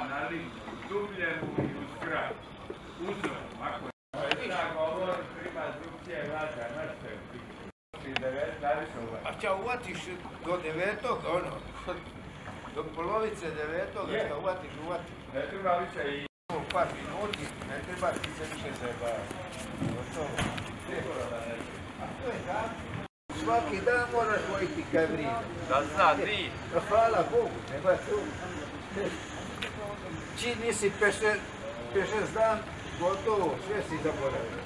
na liniju, dubljemu i u skratu. Uzor, ako je tako, ovo prima drugčije vlada, znaš što je a ča uvatiš do 9. ono, do polovice 9. što uvatiš. Ne treba više i... Par minuti, ne treba ti se više zajebavati. A to je tako. Svaki dan moraš vojiti kaj vride. Da zna, ti. Hvala Bogu, nema tu. Čim nisi 5-6 dan, gotovo, sve si zaboravio.